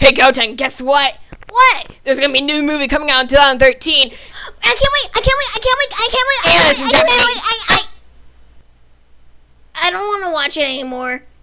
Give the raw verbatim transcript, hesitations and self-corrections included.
Hey, Goten, guess what? What? There's gonna be a new movie coming out in two thousand thirteen. I can't wait! I can't wait! I can't wait! I can't wait! I Yeah, can't it's wait! I can't Japanese. wait! I, I, I don't want to watch it anymore.